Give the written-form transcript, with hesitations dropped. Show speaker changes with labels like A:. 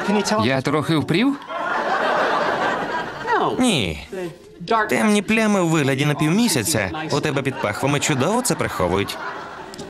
A: Я трохи впрів?
B: Ні. Темні плями у вигляді напівмісяця у тебе під пахвами чудово це приховують.